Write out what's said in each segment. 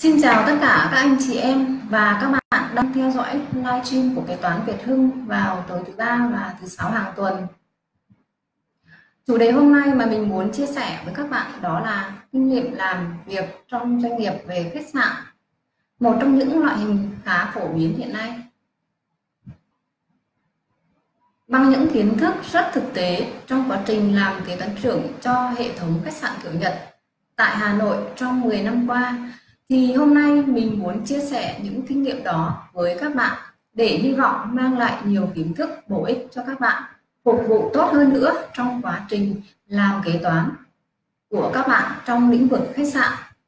Xin chào tất cả các anh chị em và các bạn đang theo dõi livestream của Kế toán Việt Hưng vào tối thứ ba và thứ sáu hàng tuần. Chủ đề hôm nay mà mình muốn chia sẻ với các bạn đó là kinh nghiệm làm việc trong doanh nghiệp về khách sạn, một trong những loại hình khá phổ biến hiện nay. Bằng những kiến thức rất thực tế trong quá trình làm kế toán trưởng cho hệ thống khách sạn kiểu Nhật tại Hà Nội trong 10 năm qua, thì hôm nay mình muốn chia sẻ những kinh nghiệm đó với các bạn để hy vọng mang lại nhiều kiến thức bổ ích cho các bạn, phục vụ tốt hơn nữa trong quá trình làm kế toán của các bạn trong lĩnh vực khách sạn.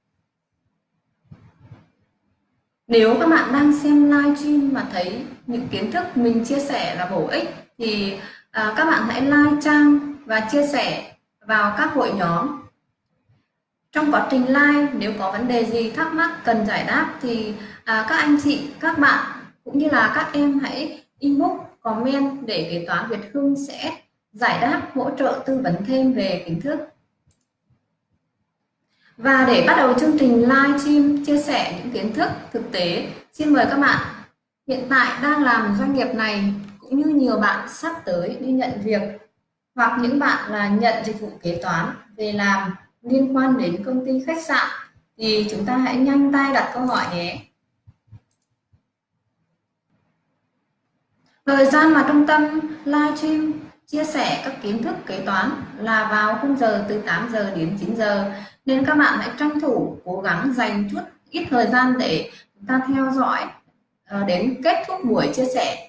Nếu các bạn đang xem livestream mà thấy những kiến thức mình chia sẻ là bổ ích thì các bạn hãy like trang và chia sẻ vào các hội nhóm. Trong quá trình live, nếu có vấn đề gì thắc mắc cần giải đáp thì các anh chị, các bạn cũng như là các em hãy inbox, comment để Kế toán Việt Hưng sẽ giải đáp, hỗ trợ tư vấn thêm về kiến thức. Và để bắt đầu chương trình live stream chia sẻ những kiến thức thực tế, xin mời các bạn hiện tại đang làm doanh nghiệp này cũng như nhiều bạn sắp tới đi nhận việc, hoặc những bạn là nhận dịch vụ kế toán về làm liên quan đến công ty khách sạn thì chúng ta hãy nhanh tay đặt câu hỏi nhé. Thời gian mà trung tâm livestream chia sẻ các kiến thức kế toán là vào khung giờ từ 8 giờ đến 9 giờ, nên các bạn hãy tranh thủ cố gắng dành chút ít thời gian để chúng ta theo dõi đến kết thúc buổi chia sẻ.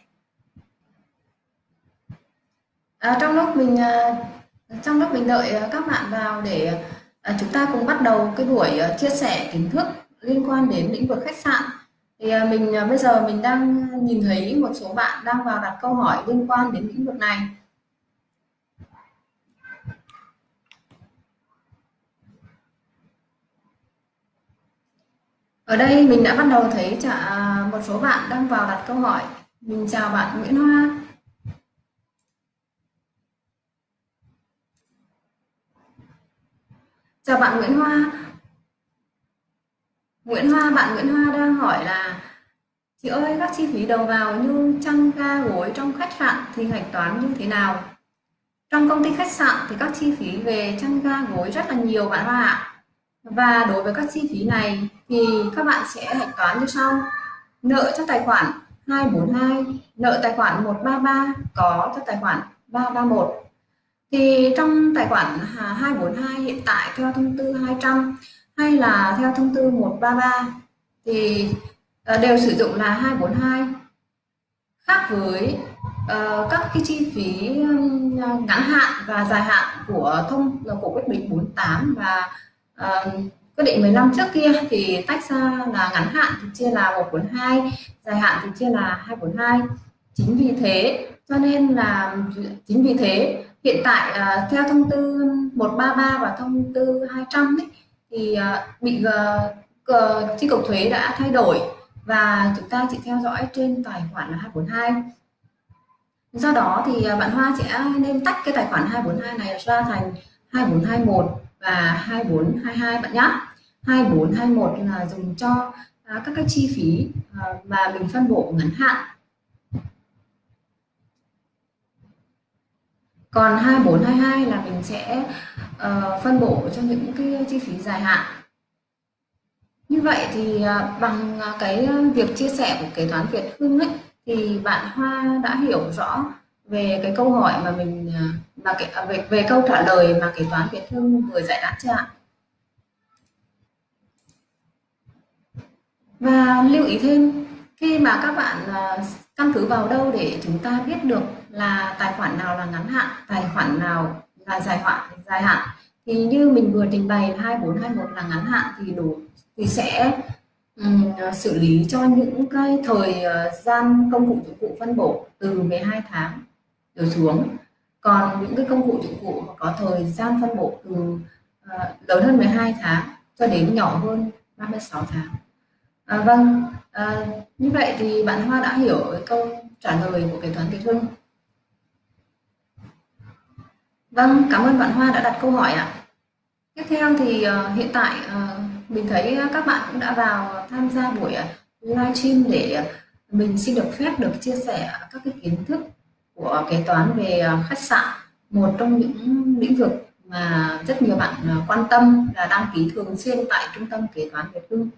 Trong lúc mình đợi các bạn vào để chúng ta cùng bắt đầu cái buổi chia sẻ kiến thức liên quan đến lĩnh vực khách sạn, thì bây giờ mình đang nhìn thấy một số bạn đang vào đặt câu hỏi liên quan đến lĩnh vực này. Ở đây mình đã bắt đầu thấy một số bạn đang vào đặt câu hỏi. Mình chào bạn Nguyễn Hoa. Chào bạn Nguyễn Hoa. Bạn Nguyễn Hoa đang hỏi là: chị ơi, các chi phí đầu vào như chăn ga gối trong khách sạn thì hạch toán như thế nào? Trong công ty khách sạn thì các chi phí về chăn ga gối rất là nhiều bạn Hoa ạ. Và đối với các chi phí này thì các bạn sẽ hạch toán như sau: nợ cho tài khoản 242, nợ tài khoản 133, có cho tài khoản 331. Thì trong tài khoản 242 hiện tại theo thông tư 200 hay là theo thông tư 133 thì đều sử dụng là 242, khác với các cái chi phí ngắn hạn và dài hạn của quyết định 48 và quyết định 15 trước kia thì tách ra là ngắn hạn thì chia là 142, dài hạn thì chia là 242. Chính vì thế hiện tại theo thông tư 133 và thông tư 200 ấy, thì bị chi cục thuế đã thay đổi và chúng ta chỉ theo dõi trên tài khoản là 242. Do đó thì bạn Hoa sẽ nên tách cái tài khoản 242 này ra thành 2421 và 2422 bạn nhé. 2421 là dùng cho các cái chi phí mà mình phân bổ ngắn hạn. Còn 2422 là mình sẽ phân bổ cho những cái chi phí dài hạn. Như vậy thì bằng cái việc chia sẻ của Kế toán Việt Hưng ấy, thì bạn Hoa đã hiểu rõ về cái câu hỏi mà mình về câu trả lời mà Kế toán Việt Hưng vừa giải đáp chưa ạ? Và lưu ý thêm, khi mà các bạn căn cứ vào đâu để chúng ta biết được là tài khoản nào là ngắn hạn, tài khoản nào là dài hạn, thì như mình vừa trình bày là 2421 là ngắn hạn thì sẽ xử lý cho những cái thời gian công cụ dụng cụ phân bổ từ 12 tháng trở xuống. Còn những cái công cụ dụng cụ mà có thời gian phân bổ từ lớn hơn 12 tháng cho đến nhỏ hơn 36 tháng. Như vậy thì bạn Hoa đã hiểu câu trả lời của Kế toán Việt Hưng. Vâng, cảm ơn bạn Hoa đã đặt câu hỏi ạ. Tiếp theo thì hiện tại mình thấy các bạn cũng đã vào tham gia buổi livestream để mình xin được phép được chia sẻ các cái kiến thức của kế toán về khách sạn, một trong những lĩnh vực mà rất nhiều bạn quan tâm là đăng ký thường xuyên tại Trung tâm Kế toán Việt Hưng.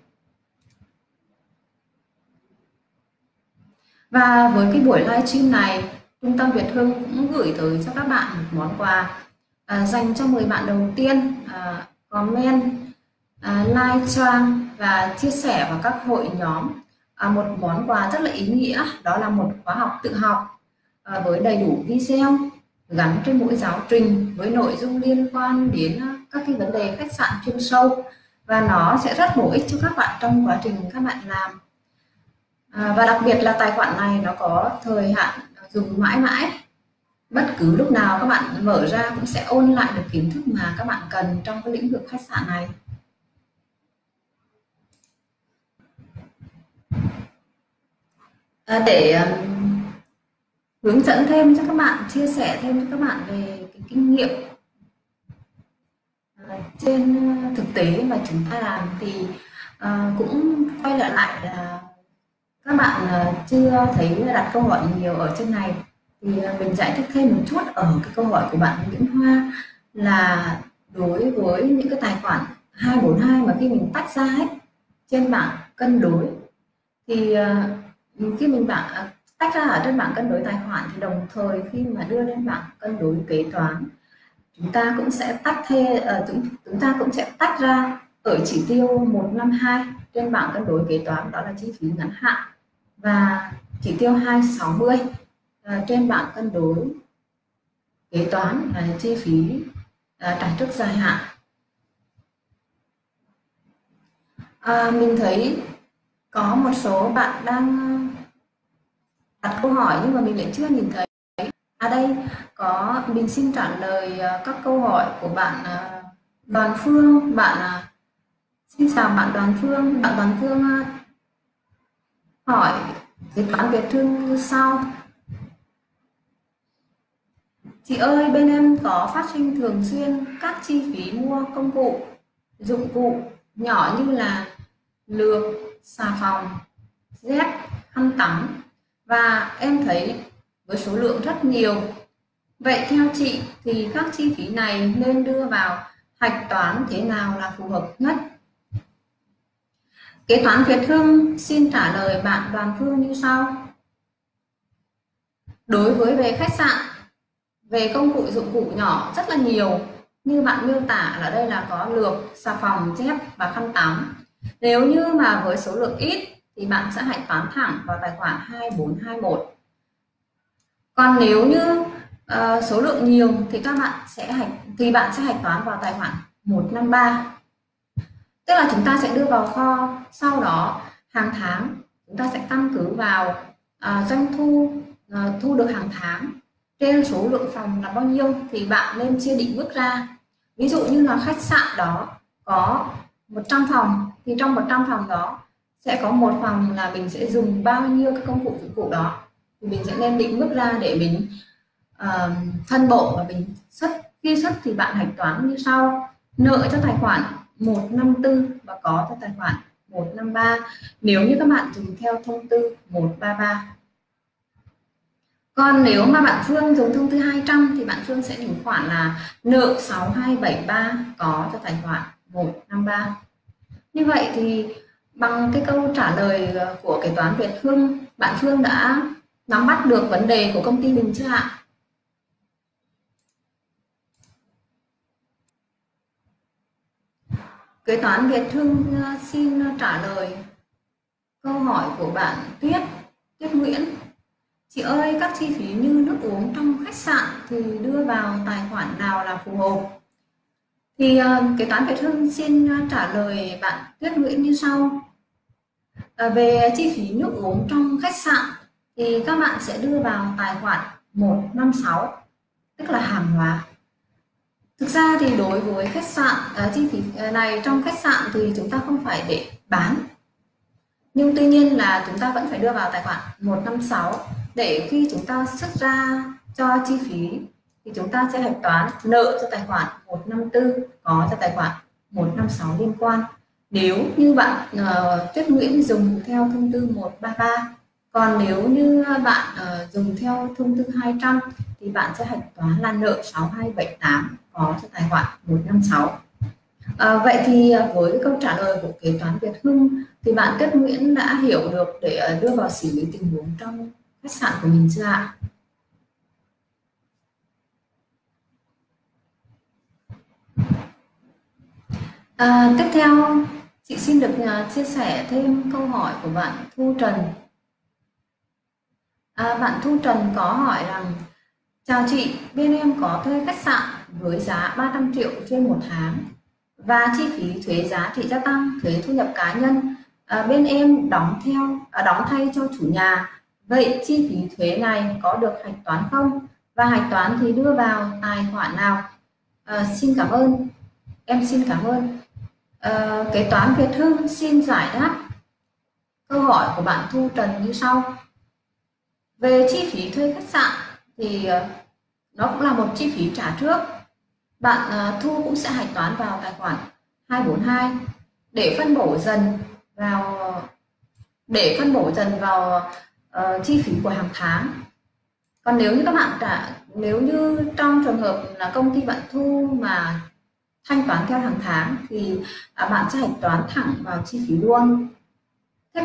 Và với cái buổi livestream này, Trung tâm Việt Hưng cũng gửi tới cho các bạn một món quà dành cho 10 bạn đầu tiên comment, like trang và chia sẻ vào các hội nhóm. Một món quà rất là ý nghĩa, đó là một khóa học tự học với đầy đủ video gắn trên mỗi giáo trình với nội dung liên quan đến các cái vấn đề khách sạn chuyên sâu, và nó sẽ rất bổ ích cho các bạn trong quá trình các bạn làm. Và đặc biệt là tài khoản này nó có thời hạn dùng mãi mãi, bất cứ lúc nào các bạn mở ra cũng sẽ ôn lại được kiến thức mà các bạn cần trong cái lĩnh vực khách sạn này. Để hướng dẫn thêm cho các bạn, chia sẻ thêm cho các bạn về cái kinh nghiệm trên thực tế mà chúng ta làm, thì cũng quay lại là các bạn chưa thấy đặt câu hỏi nhiều ở trên này, thì mình giải thích thêm một chút ở cái câu hỏi của bạn Nguyễn Hoa, là đối với những cái tài khoản 242 mà khi mình tách ra ấy, trên bảng cân đối, thì khi mình tách ra ở trên bảng cân đối tài khoản, thì đồng thời khi mà đưa lên bảng cân đối kế toán, chúng ta cũng sẽ chúng ta cũng sẽ tách ra ở chỉ tiêu 152 trên bảng cân đối kế toán, đó là chi phí ngắn hạn, và chỉ tiêu 260 trên bảng cân đối kế toán là chi phí trả trước dài hạn. Mình thấy có một số bạn đang đặt câu hỏi nhưng mà mình lại chưa nhìn thấy. Đây có, mình xin trả lời các câu hỏi của bạn Đoàn Phương. Xin chào bạn Đoàn Phương. Bạn Đoàn Phương hỏi kế toán Việt Hưng như sau: chị ơi, bên em có phát sinh thường xuyên các chi phí mua công cụ, dụng cụ nhỏ như là lược, xà phòng, dép, khăn tắm, và em thấy với số lượng rất nhiều. Vậy theo chị thì các chi phí này nên đưa vào hạch toán thế nào là phù hợp nhất? Kế toán Việt Hưng xin trả lời bạn Đoàn Phương như sau. Đối với về khách sạn, về công cụ dụng cụ nhỏ rất là nhiều, như bạn miêu tả là đây là có lược, xà phòng, dép và khăn tắm. Nếu như mà với số lượng ít thì bạn sẽ hạch toán thẳng vào tài khoản 2421. Còn nếu như số lượng nhiều thì bạn sẽ hạch toán vào tài khoản 153. Tức là chúng ta sẽ đưa vào kho, sau đó hàng tháng chúng ta sẽ căn cứ vào doanh thu thu được hàng tháng trên số lượng phòng là bao nhiêu, thì bạn nên chia định mức ra. Ví dụ như là khách sạn đó có 100 phòng, thì trong 100 phòng đó sẽ có một phòng là mình sẽ dùng bao nhiêu cái công cụ dụng cụ đó, thì mình sẽ nên định mức ra để mình phân bổ, và mình khi xuất thì bạn hạch toán như sau: nợ cho tài khoản 154 và có cho tài khoản 153, nếu như các bạn dùng theo thông tư 133. Còn nếu mà bạn Phương dùng thông tư 200 thì bạn Phương sẽ điều khoản là nợ 6273 có cho tài khoản 153. Như vậy thì bằng cái câu trả lời của kế toán Việt Hưng, bạn Phương đã nắm bắt được vấn đề của công ty mình chưa ạ? Kế toán Việt Hưng xin trả lời câu hỏi của bạn Tuyết Nguyễn. Chị ơi, các chi phí như nước uống trong khách sạn thì đưa vào tài khoản nào là phù hợp? Thì kế toán Việt Hưng xin trả lời bạn Tuyết Nguyễn như sau. Về chi phí nước uống trong khách sạn thì các bạn sẽ đưa vào tài khoản 156, tức là hàng hóa. Thực ra thì đối với khách sạn, chi phí này trong khách sạn thì chúng ta không phải để bán, nhưng tuy nhiên là chúng ta vẫn phải đưa vào tài khoản 156 để khi chúng ta xuất ra cho chi phí thì chúng ta sẽ hạch toán nợ cho tài khoản 154 có cho tài khoản 156 liên quan. nếu như bạn Tuyết Nguyễn dùng theo thông tư 133. Còn nếu như bạn dùng theo thông tư 200 thì bạn sẽ hạch toán là nợ 6278 có cho tài khoản 156. Vậy thì với cái câu trả lời của kế toán Việt Hưng thì bạn Tuyết Nguyễn đã hiểu được để đưa vào xử lý tình huống trong khách sạn của mình chưa ạ? Tiếp theo chị xin được chia sẻ thêm câu hỏi của bạn Thu Trần. Bạn Thu Trần có hỏi rằng: chào chị, bên em có thuê khách sạn với giá 300 triệu trên một tháng và chi phí thuế giá trị gia tăng, thuế thu nhập cá nhân bên em đóng thay cho chủ nhà. Vậy chi phí thuế này có được hạch toán không? Và hạch toán thì đưa vào tài khoản nào? Xin cảm ơn. Em xin cảm ơn. Kế toán Việt Hưng xin giải đáp câu hỏi của bạn Thu Trần như sau. Về chi phí thuê khách sạn thì nó cũng là một chi phí trả trước. Bạn thu cũng sẽ hạch toán vào tài khoản 242 để phân bổ dần vào chi phí của hàng tháng. Còn nếu như trong trường hợp là công ty bạn thu mà thanh toán theo hàng tháng thì bạn sẽ hạch toán thẳng vào chi phí luôn. Thế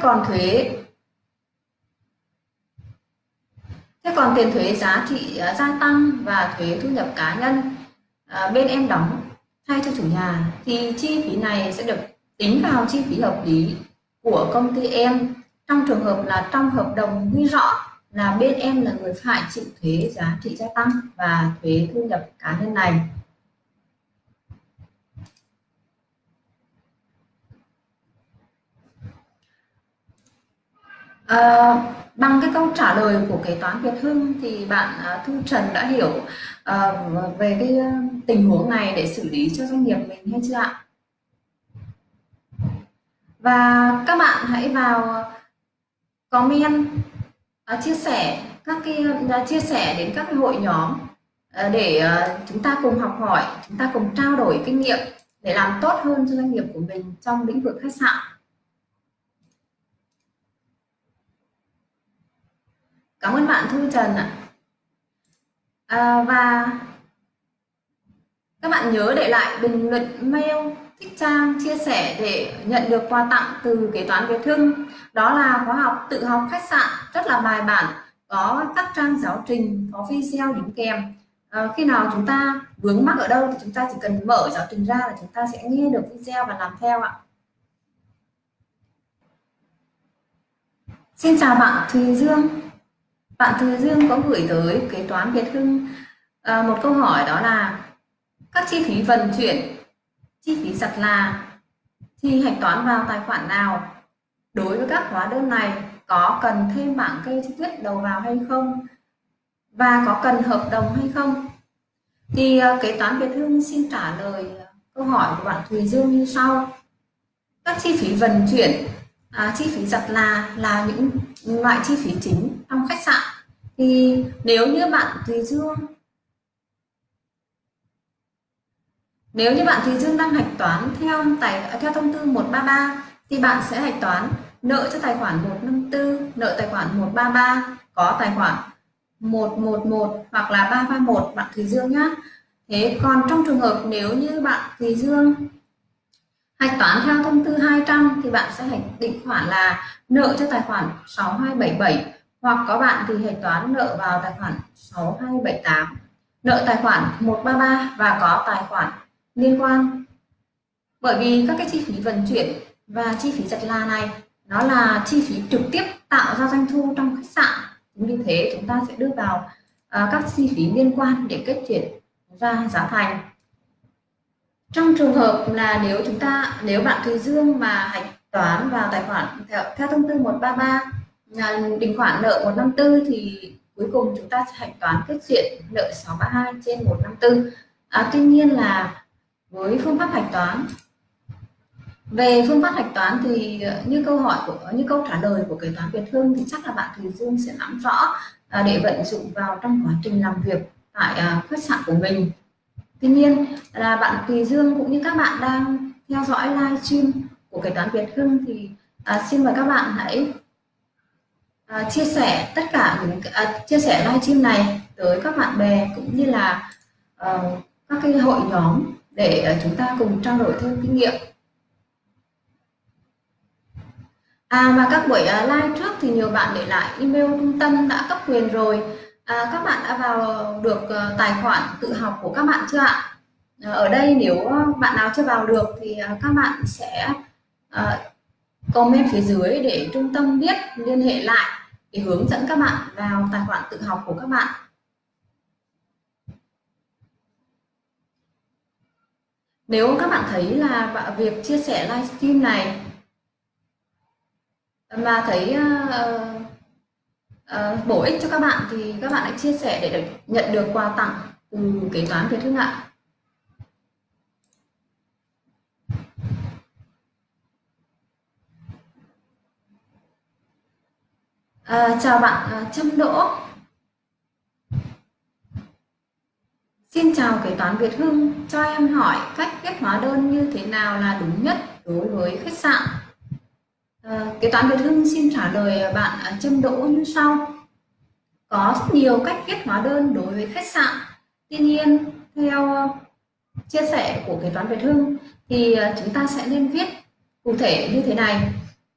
còn tiền thuế giá trị gia tăng và thuế thu nhập cá nhân bên em đóng thay cho chủ nhà thì chi phí này sẽ được tính vào chi phí hợp lý của công ty em, trong trường hợp là trong hợp đồng ghi rõ là bên em là người phải chịu thuế giá trị gia tăng và thuế thu nhập cá nhân này. Bằng cái câu trả lời của kế toán Việt Hưng thì bạn Thu Trần đã hiểu về cái tình huống này để xử lý cho doanh nghiệp mình hay chưa ạ? Và các bạn hãy vào comment chia sẻ đến các cái hội nhóm để chúng ta cùng học hỏi, chúng ta cùng trao đổi kinh nghiệm để làm tốt hơn cho doanh nghiệp của mình trong lĩnh vực khách sạn. Cảm ơn bạn Thu Trần ạ. Và các bạn nhớ để lại bình luận mail thích trang chia sẻ để nhận được quà tặng từ kế toán Việt Hưng. Đó là khóa học tự học khách sạn rất là bài bản, có các trang giáo trình, có video đính kèm. Khi nào chúng ta vướng mắc ở đâu thì chúng ta chỉ cần mở giáo trình ra là chúng ta sẽ nghe được video và làm theo ạ. Xin chào bạn Thùy Dương. Bạn Thùy Dương có gửi tới kế toán Việt Hưng một câu hỏi, đó là các chi phí vận chuyển, chi phí giặt là thì hạch toán vào tài khoản nào? Đối với các hóa đơn này có cần thêm bảng kê chi tiết đầu vào hay không? Và có cần hợp đồng hay không? Thì kế toán Việt Hưng xin trả lời câu hỏi của bạn Thùy Dương như sau. Các chi phí vận chuyển, chi phí giặt là những loại chi phí chính trong khách sạn. Thì nếu như bạn Thùy Dương đang hạch toán theo thông tư 133 thì bạn sẽ hạch toán nợ cho tài khoản 154, nợ tài khoản 133, có tài khoản 111 hoặc là 331 bạn Thùy Dương nhé. Thế còn trong trường hợp nếu như bạn Thùy Dương hạch toán theo thông tư 200 thì bạn sẽ hạch định khoản là nợ cho tài khoản 6277, hoặc có bạn thì hạch toán nợ vào tài khoản 6278, nợ tài khoản 133 và có tài khoản liên quan. Bởi vì các cái chi phí vận chuyển và chi phí giặt là này nó là chi phí trực tiếp tạo ra doanh thu trong khách sạn, vì thế chúng ta sẽ đưa vào các chi phí liên quan để kết chuyển ra giá thành. Trong trường hợp là nếu bạn Thùy Dương mà hạch toán vào tài khoản theo thông tư 133 định khoản nợ 154 thì cuối cùng chúng ta sẽ hạch toán kết chuyển nợ 632 trên 154. Tuy nhiên là với phương pháp hạch toán, về phương pháp hạch toán thì như câu trả lời của kế toán Việt Hưng thì chắc là bạn Thùy Dương sẽ nắm rõ để vận dụng vào trong quá trình làm việc tại khách sạn của mình. Tuy nhiên là bạn Thùy Dương cũng như các bạn đang theo dõi livestream của kế toán Việt Hưng thì xin mời các bạn hãy chia sẻ tất cả những chia sẻ livestream này tới các bạn bè cũng như là các cái hội nhóm để chúng ta cùng trao đổi thêm kinh nghiệm. Và các buổi live trước thì nhiều bạn để lại email trung tâm đã cấp quyền rồi. Các bạn đã vào được tài khoản tự học của các bạn chưa ạ? Ở đây nếu bạn nào chưa vào được thì các bạn sẽ comment phía dưới để trung tâm biết liên hệ lại để hướng dẫn các bạn vào tài khoản tự học của các bạn. Nếu các bạn thấy là việc chia sẻ livestream này mà thấy bổ ích cho các bạn thì các bạn hãy chia sẻ để được nhận được quà tặng từ kế toán Việt Hưng ạ. Chào bạn Trâm Đỗ. Xin chào kế toán Việt Hưng, cho em hỏi cách viết hóa đơn như thế nào là đúng nhất đối với khách sạn? Kế toán Việt Hưng xin trả lời bạn Trâm Đỗ như sau. Có rất nhiều cách viết hóa đơn đối với khách sạn. Tuy nhiên, theo chia sẻ của kế toán Việt Hưng thì chúng ta sẽ nên viết cụ thể như thế này.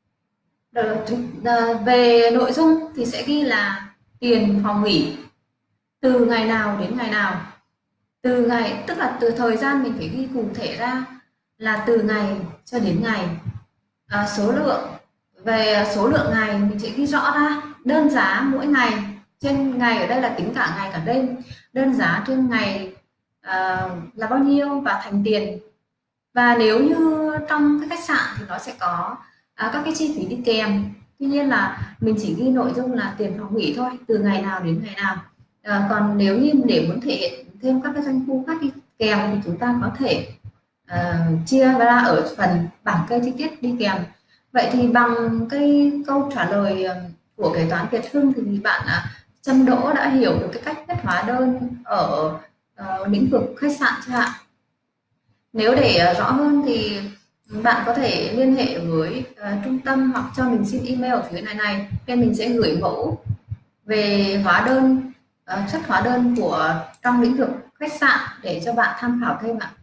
Về nội dung thì sẽ ghi là tiền phòng nghỉ từ ngày nào đến ngày nào. Từ ngày tức là từ thời gian mình phải ghi cụ thể ra là từ ngày cho đến ngày. Số lượng về số lượng ngày mình sẽ ghi rõ ra, đơn giá mỗi ngày, trên ngày ở đây là tính cả ngày cả đêm, đơn giá trên ngày là bao nhiêu và thành tiền. Và nếu như trong cái khách sạn thì nó sẽ có các cái chi phí đi kèm. Tuy nhiên là mình chỉ ghi nội dung là tiền phòng nghỉ thôi, từ ngày nào đến ngày nào. Còn nếu như để muốn thể hiện thêm các cái doanh thu khác đi kèm thì chúng ta có thể chia ra ở phần bảng kê chi tiết đi kèm. Vậy thì bằng cái câu trả lời của kế toán Việt Hưng thì bạn Trâm Đỗ đã hiểu được cái cách viết hóa đơn ở lĩnh vực khách sạn chưa ạ? Nếu để rõ hơn thì bạn có thể liên hệ với trung tâm hoặc cho mình xin email ở phía này nên mình sẽ gửi mẫu về hóa đơn, xuất hóa đơn của trong lĩnh vực khách sạn để cho bạn tham khảo thêm ạ.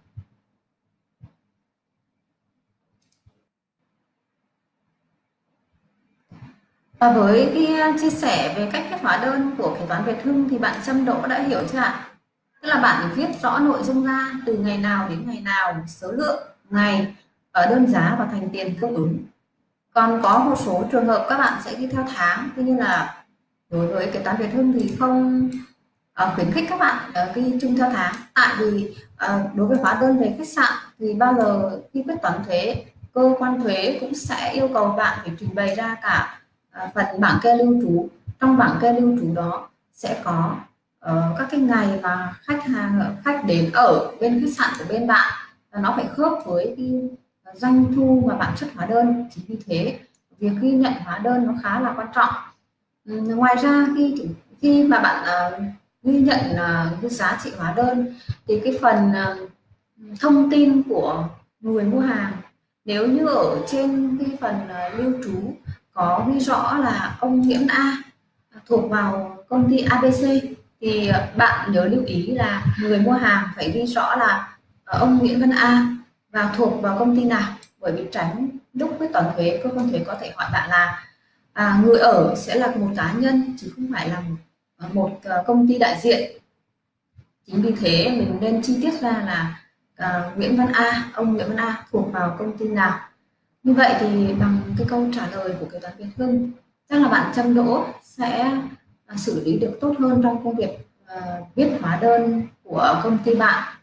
Và với cái chia sẻ về cách viết hóa đơn của kế toán Việt Hưng thì bạn Trâm Đỗ đã hiểu chưa ạ? Tức là bạn viết rõ nội dung ra từ ngày nào đến ngày nào, số lượng ngày, ở đơn giá và thành tiền tương ứng. Còn có một số trường hợp các bạn sẽ ghi theo tháng, tuy nhiên là đối với kế toán Việt Hưng thì không khuyến khích các bạn ghi chung theo tháng. Tại vì đối với hóa đơn về khách sạn thì bao giờ khi quyết toán thuế, cơ quan thuế cũng sẽ yêu cầu bạn phải trình bày ra cả phần bảng kê lưu trú. Trong bảng kê lưu trú đó sẽ có các cái ngày mà khách đến ở bên khách sạn của bên bạn và nó phải khớp với cái doanh thu mà bạn xuất hóa đơn. Chính vì thế việc ghi nhận hóa đơn nó khá là quan trọng. Ngoài ra khi mà bạn ghi nhận cái giá trị hóa đơn thì cái phần thông tin của người mua hàng, nếu như ở trên cái phần lưu trú có ghi rõ là ông Nguyễn A thuộc vào công ty ABC thì bạn nhớ lưu ý là người mua hàng phải ghi rõ là ông Nguyễn Văn A và thuộc vào công ty nào, bởi vì tránh lúc quyết toán thuế, cơ quan thuế có thể hỏi bạn là người ở sẽ là một cá nhân chứ không phải là một công ty đại diện. Chính vì thế mình nên chi tiết ra là Nguyễn Văn A, ông Nguyễn Văn A thuộc vào công ty nào. Như vậy thì bằng cái câu trả lời của kế toán Việt Hưng chắc là bạn Trâm Đỗ sẽ xử lý được tốt hơn trong công việc viết hóa đơn của công ty bạn.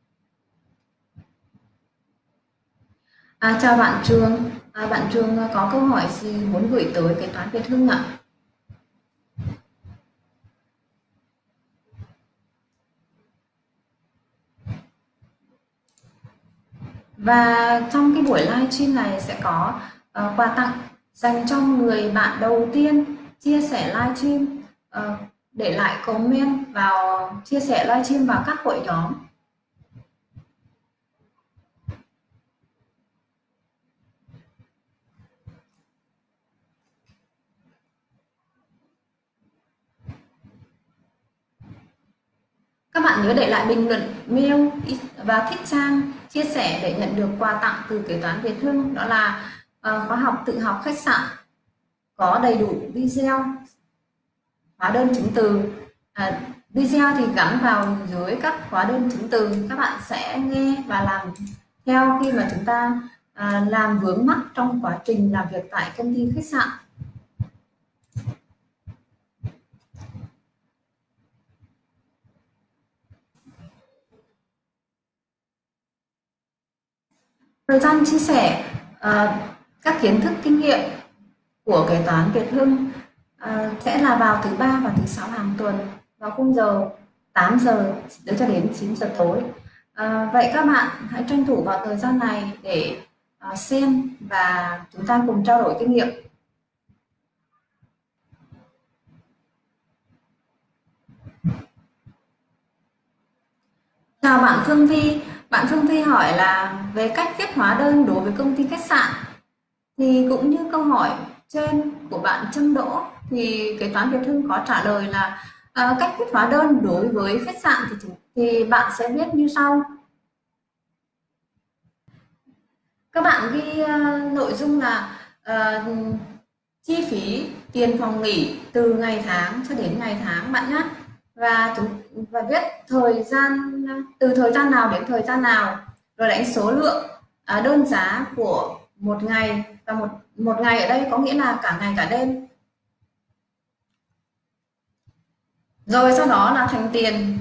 Chào bạn Trường. Bạn Trường có câu hỏi gì muốn gửi tới kế toán Việt Hưng ạ? Và trong cái buổi live stream này sẽ có quà tặng dành cho người bạn đầu tiên chia sẻ live stream, để lại comment vào chia sẻ live stream vào các hội nhóm. Các bạn nhớ để lại bình luận mail và thích trang chia sẻ để nhận được quà tặng từ Kế toán Việt Hưng, đó là khóa học tự học khách sạn có đầy đủ video, hóa đơn chứng từ. Video thì gắn vào dưới các hóa đơn chứng từ, các bạn sẽ nghe và làm theo khi mà chúng ta làm vướng mắc trong quá trình làm việc tại công ty khách sạn. Thời gian chia sẻ các kiến thức kinh nghiệm của Kế toán Việt Hưng sẽ là vào thứ ba và thứ sáu hàng tuần vào khung giờ 8 giờ cho đến 9 giờ tối. Vậy các bạn hãy tranh thủ vào thời gian này để xem và chúng ta cùng trao đổi kinh nghiệm. Chào bạn Phương Vi. Bạn Phương Vi hỏi là về cách viết hóa đơn đối với công ty khách sạn. Thì cũng như câu hỏi trên của bạn Trâm Đỗ, thì Kế toán Việt Hưng có trả lời là cách viết hóa đơn đối với khách sạn thì bạn sẽ viết như sau. Các bạn ghi nội dung là chi phí tiền phòng nghỉ từ ngày tháng cho đến ngày tháng bạn nhé, và viết thời gian từ thời gian nào đến thời gian nào, rồi đánh số lượng đơn giá của một ngày, và một ngày ở đây có nghĩa là cả ngày cả đêm, rồi sau đó là thành tiền.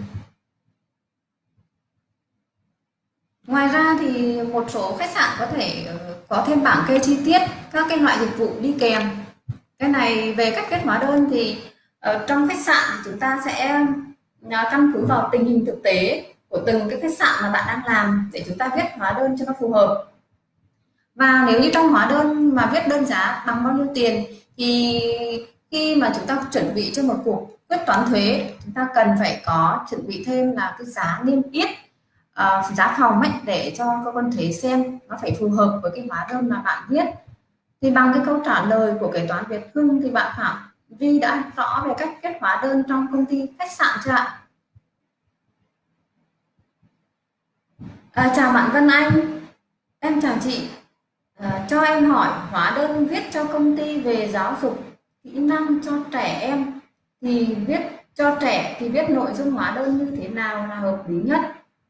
Ngoài ra thì một số khách sạn có thể có thêm bảng kê chi tiết các cái loại dịch vụ đi kèm. Cái này về cách viết hóa đơn thì trong khách sạn chúng ta sẽ căn cứ vào tình hình thực tế của từng cái khách sạn mà bạn đang làm để chúng ta viết hóa đơn cho nó phù hợp. Và nếu như trong hóa đơn mà viết đơn giá bằng bao nhiêu tiền thì khi mà chúng ta chuẩn bị cho một cuộc quyết toán thuế, chúng ta cần phải có chuẩn bị thêm là cái giá niêm yết, giá phòng ấy, để cho cơ quan thuế xem nó phải phù hợp với cái hóa đơn mà bạn viết. Thì bằng cái câu trả lời của Kế toán Việt Hưng thì bạn Phạm Vi đã rõ về cách viết hóa đơn trong công ty khách sạn chưa ạ? Chào bạn Vân Anh, em chào chị. Cho em hỏi hóa đơn viết cho công ty về giáo dục kỹ năng cho trẻ em thì viết cho trẻ thì viết nội dung hóa đơn như thế nào là hợp lý nhất?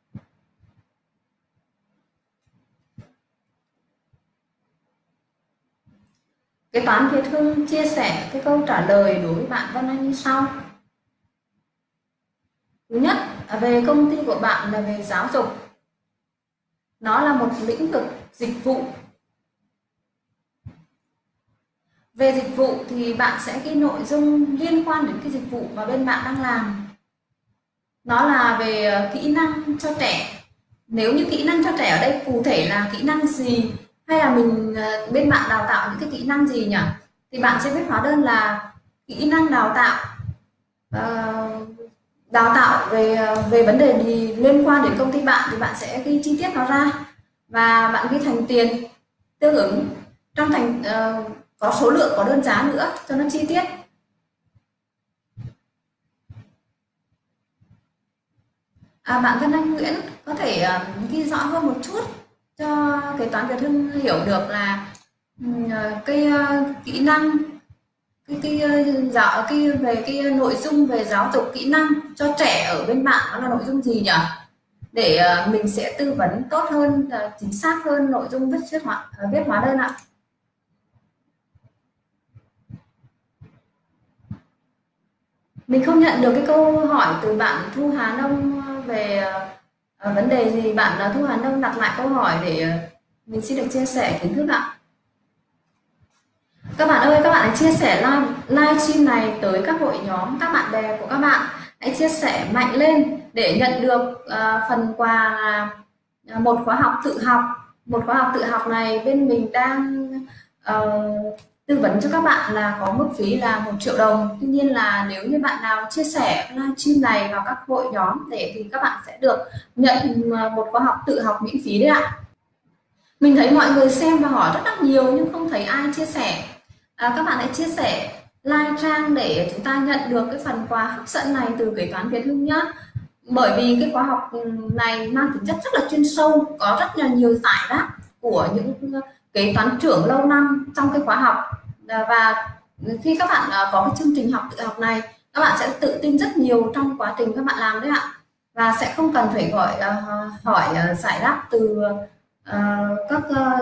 Kế toán Việt Hưng chia sẻ cái câu trả lời đối với bạn Vân Anh như sau. Thứ nhất, về công ty của bạn là về giáo dục. Nó là một lĩnh vực dịch vụ. Về dịch vụ thì bạn sẽ ghi nội dung liên quan đến cái dịch vụ mà bên bạn đang làm. Nó là về kỹ năng cho trẻ. Nếu như kỹ năng cho trẻ ở đây cụ thể là kỹ năng gì, hay là bên bạn đào tạo những cái kỹ năng gì nhỉ? Thì bạn sẽ viết hóa đơn là kỹ năng đào tạo. Đào tạo về vấn đề gì liên quan đến công ty bạn thì bạn sẽ ghi chi tiết nó ra, và bạn ghi thành tiền tương ứng trong có số lượng, có đơn giá nữa cho nó chi tiết. Bạn Vân Anh Nguyễn có thể ghi rõ hơn một chút cho Kế toán Việt Hưng hiểu được là cái kỹ năng, về cái nội dung về giáo dục kỹ năng cho trẻ ở bên bạn nó là nội dung gì nhỉ, để mình sẽ tư vấn tốt hơn, chính xác hơn nội dung viết hóa đơn ạ. Mình không nhận được cái câu hỏi từ bạn Thu Hà Nông về vấn đề gì. Bạn Thu Hà Nông đặt lại câu hỏi để mình xin được chia sẻ kiến thức ạ. Các bạn ơi, các bạn hãy chia sẻ live stream này tới các hội nhóm, các bạn bè của các bạn. Hãy chia sẻ mạnh lên để nhận được phần quà là một khóa học tự học. Một khóa học tự học này bên mình đang tư vấn cho các bạn là có mức phí là 1 triệu đồng. Tuy nhiên là nếu như bạn nào chia sẻ live stream này vào các hội nhóm thì các bạn sẽ được nhận một khóa học tự học miễn phí đấy ạ. Mình thấy mọi người xem và hỏi rất là nhiều nhưng không thấy ai chia sẻ. Các bạn hãy chia sẻ like trang để chúng ta nhận được cái phần quà hấp dẫn này từ Kế toán Việt Hưng nhé. Bởi vì cái khóa học này mang tính chất rất là chuyên sâu, có rất là nhiều giải đáp của những kế toán trưởng lâu năm trong cái khóa học. Và khi các bạn có cái chương trình học tự học này, các bạn sẽ tự tin rất nhiều trong quá trình các bạn làm đấy ạ, và sẽ không cần phải hỏi giải đáp từ các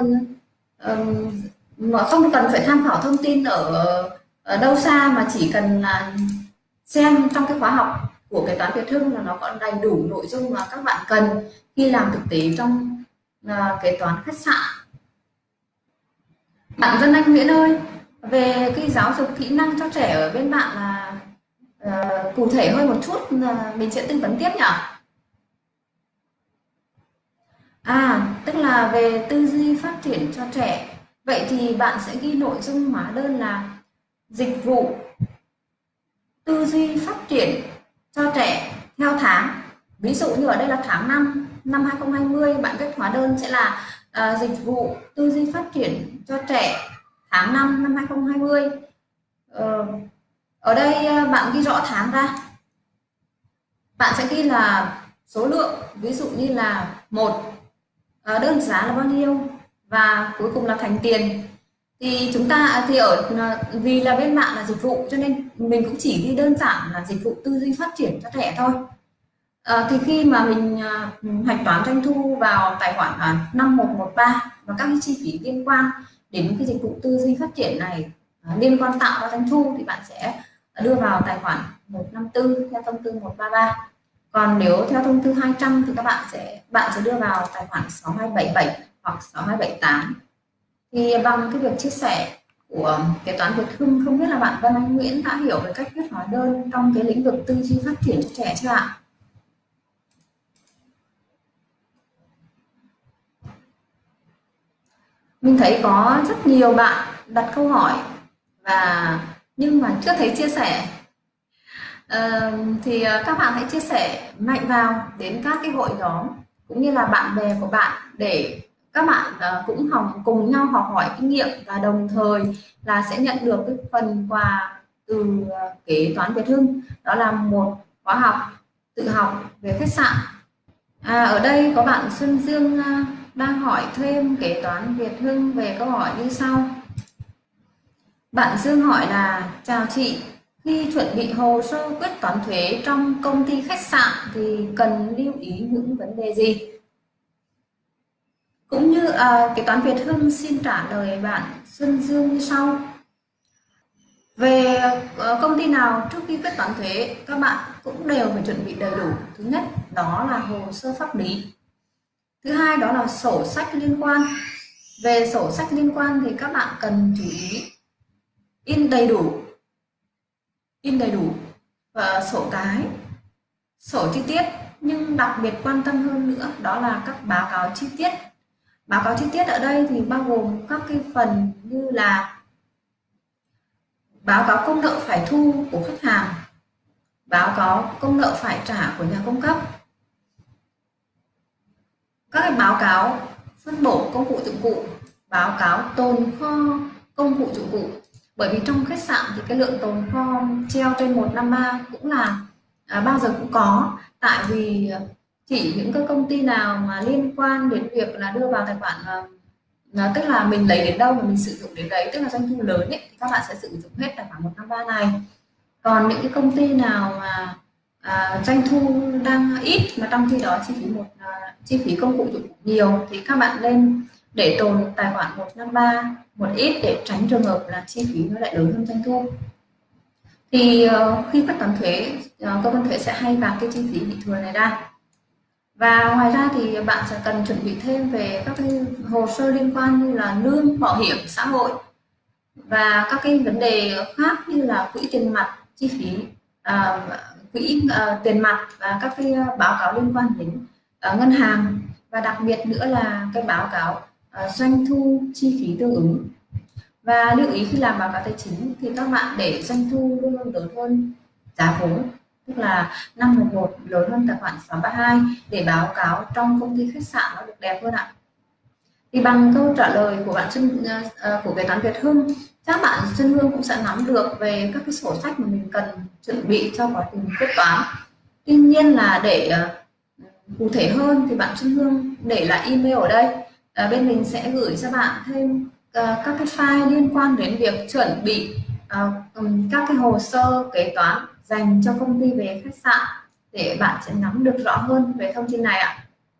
mà không cần phải tham khảo thông tin ở đâu xa, mà chỉ cần là xem trong cái khóa học của kế toán Việt Hưng là nó có đầy đủ nội dung mà các bạn cần khi làm thực tế trong kế toán khách sạn. Bạn Vân Anh Nguyễn ơi, về cái giáo dục kỹ năng cho trẻ ở bên bạn là cụ thể hơn một chút, mình sẽ tư vấn tiếp nhỉ? Tức là về tư duy phát triển cho trẻ. Vậy thì bạn sẽ ghi nội dung hóa đơn là dịch vụ tư duy phát triển cho trẻ theo tháng. Ví dụ như ở đây là tháng 5 năm 2020, bạn viết hóa đơn sẽ là dịch vụ tư duy phát triển cho trẻ tháng 5 năm 2020. Ở đây bạn ghi rõ tháng ra. Bạn sẽ ghi là số lượng, ví dụ như là đơn giá là bao nhiêu và cuối cùng là thành tiền. Thì chúng ta vì là bên bạn là dịch vụ cho nên mình cũng chỉ ghi đơn giản là dịch vụ tư duy phát triển cho trẻ thôi. Thì khi mà mình hạch toán doanh thu vào tài khoản 5113 và các cái chi phí liên quan đến cái dịch vụ tư duy phát triển này liên quan tạo ra doanh thu, thì bạn sẽ đưa vào tài khoản 154 theo thông tư 133. Còn nếu theo thông tư 200 thì bạn sẽ đưa vào tài khoản 6277 hoặc 6278. Thì bằng cái việc chia sẻ của kế toán Việt Hưng, không biết là bạn Vân Anh Nguyễn đã hiểu về cách viết hóa đơn trong cái lĩnh vực tư duy phát triển cho trẻ chưa ạ? Mình thấy có rất nhiều bạn đặt câu hỏi nhưng mà chưa thấy chia sẻ. Thì các bạn hãy chia sẻ mạnh vào đến các cái hội nhóm cũng như là bạn bè của bạn, để các bạn cũng cùng nhau học hỏi kinh nghiệm, và đồng thời là sẽ nhận được cái phần quà từ kế toán Việt Hưng, đó là một khóa học tự học về khách sạn. Ở đây có bạn Xuân Dương đang hỏi thêm kế toán Việt Hưng về câu hỏi như sau. Bạn Dương hỏi là: chào chị, khi chuẩn bị hồ sơ quyết toán thuế trong công ty khách sạn thì cần lưu ý những vấn đề gì? Cũng như kế toán Việt Hưng xin trả lời bạn Xuân Dương như sau. Về công ty nào trước khi quyết toán thuế, các bạn cũng đều phải chuẩn bị đầy đủ. Thứ nhất đó là hồ sơ pháp lý. Thứ hai đó là sổ sách liên quan. Về sổ sách liên quan thì các bạn cần chú ý in đầy đủ và sổ cái, sổ chi tiết, nhưng đặc biệt quan tâm hơn nữa đó là các báo cáo chi tiết. Báo cáo chi tiết ở đây thì bao gồm các cái phần như là báo cáo công nợ phải thu của khách hàng, báo cáo công nợ phải trả của nhà cung cấp, các cái báo cáo phân bổ công cụ dụng cụ, báo cáo tồn kho công cụ dụng cụ. Bởi vì trong khách sạn thì cái lượng tồn kho treo trên 153 cũng là bao giờ cũng có, tại vì chỉ những cái công ty nào mà liên quan đến việc là đưa vào tài khoản, tức là mình lấy đến đâu mà mình sử dụng đến đấy, tức là doanh thu lớn ấy, thì các bạn sẽ sử dụng hết tài khoản 153 này. Còn những cái công ty nào mà doanh thu đang ít mà trong khi đó chi phí công cụ dụng cụ nhiều thì các bạn nên để tồn tài khoản 153 một ít để tránh trường hợp là chi phí nó lại lớn hơn doanh thu. Thì khi quyết toán thuế, cơ quan thuế sẽ hay gạt cái chi phí bị thừa này ra. Và ngoài ra thì bạn sẽ cần chuẩn bị thêm về các cái hồ sơ liên quan như là lương, bảo hiểm xã hội và các cái vấn đề khác như là quỹ tiền mặt, chi phí quỹ tiền mặt, và các cái báo cáo liên quan đến ngân hàng, và đặc biệt nữa là cái báo cáo doanh thu chi phí tương ứng. Và lưu ý khi làm báo cáo tài chính thì các bạn để doanh thu luôn luôn lớn hơn giá vốn, tức là 511 lớn hơn tài khoản 632 để báo cáo trong công ty khách sạn nó được đẹp hơn ạ. Thì bằng câu trả lời của bạn của kế toán Việt Hưng, các bạn Xuân Hương cũng sẽ nắm được về các cái sổ sách mà mình cần chuẩn bị cho quá trình quyết toán. Tuy nhiên là để cụ thể hơn thì bạn Xuân Hương để lại email ở đây. Bên mình sẽ gửi cho bạn thêm các cái file liên quan đến việc chuẩn bị các cái hồ sơ kế toán dành cho công ty về khách sạn để bạn sẽ nắm được rõ hơn về thông tin này ạ.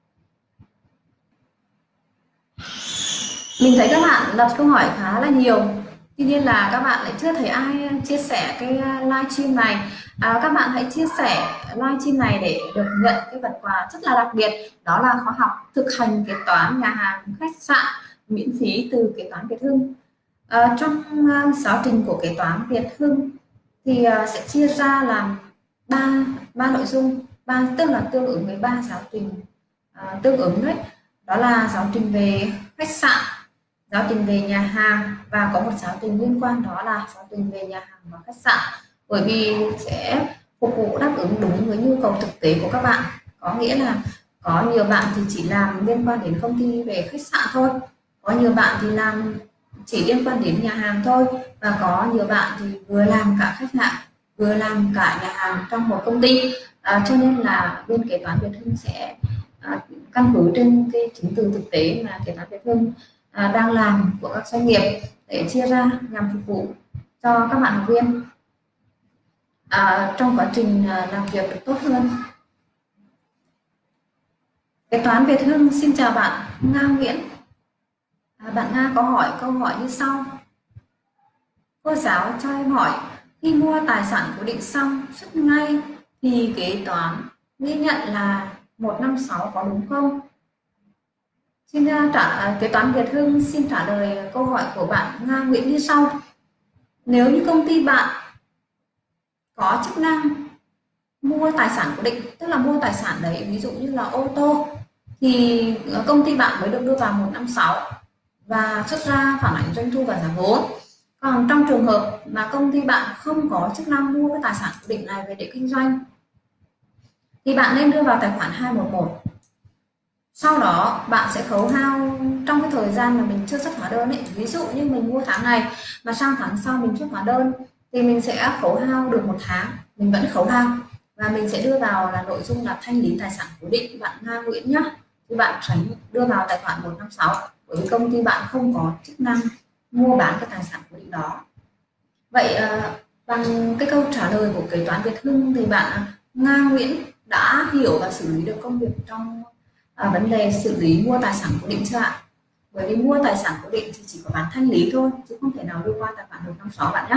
Mình thấy các bạn đặt câu hỏi khá là nhiều. Tuy nhiên là các bạn lại chưa thấy ai chia sẻ cái livestream này. Các bạn hãy chia sẻ livestream này để được nhận cái phần quà rất là đặc biệt, đó là khóa học thực hành kế toán nhà hàng khách sạn miễn phí từ kế toán Việt Hưng. Trong giáo trình của kế toán Việt Hưng thì sẽ chia ra làm ba nội dung, tức là tương ứng với ba giáo trình tương ứng đấy. Đó là giáo trình về khách sạn, giáo trình về nhà hàng và có một giáo trình liên quan, đó là giáo trình về nhà hàng và khách sạn, bởi vì sẽ phục vụ đáp ứng đúng với nhu cầu thực tế của các bạn. Có nghĩa là có nhiều bạn thì chỉ làm liên quan đến công ty về khách sạn thôi, có nhiều bạn thì làm chỉ liên quan đến nhà hàng thôi, và có nhiều bạn thì vừa làm cả khách sạn vừa làm cả nhà hàng trong một công ty. Cho nên là bên kế toán Việt Hưng sẽ căn cứ trên cái chứng từ thực tế mà kế toán Việt Hưng đang làm của các doanh nghiệp để chia ra nhằm phục vụ cho các bạn học viên trong quá trình làm việc được tốt hơn. Kế toán Việt Hưng xin chào bạn Nga Nguyễn. Bạn Nga có hỏi câu hỏi như sau: cô giáo cho em hỏi, khi mua tài sản cố định xong xuất ngay thì kế toán ghi nhận là 156 có đúng không? Xin kế toán Việt Hưng xin trả lời câu hỏi của bạn Nga Nguyễn như sau. Nếu như công ty bạn có chức năng mua tài sản cố định, tức là mua tài sản đấy, ví dụ như là ô tô, thì công ty bạn mới được đưa vào 156 và xuất ra phản ánh doanh thu và giá vốn. Còn trong trường hợp mà công ty bạn không có chức năng mua cái tài sản cố định này về để kinh doanh thì bạn nên đưa vào tài khoản 211. Sau đó bạn sẽ khấu hao trong cái thời gian mà mình chưa xuất hóa đơn ấy. Ví dụ như mình mua tháng này mà sang tháng sau mình xuất hóa đơn thì mình sẽ khấu hao được một tháng, mình vẫn khấu hao và mình sẽ đưa vào là nội dung là thanh lý tài sản cố định bạn Nga Nguyễn nhé. Thì bạn tránh đưa vào tài khoản 156 bởi vì công ty bạn không có chức năng mua bán cái tài sản cố định đó. Vậy bằng cái câu trả lời của kế toán Việt Hưng thì bạn Nga Nguyễn đã hiểu và xử lý được công việc trong vấn đề xử lý mua tài sản cố định chưa ạ? Bởi vì mua tài sản cố định thì chỉ có bán thanh lý thôi chứ không thể nào đưa qua tài khoản 156 bạn nhé.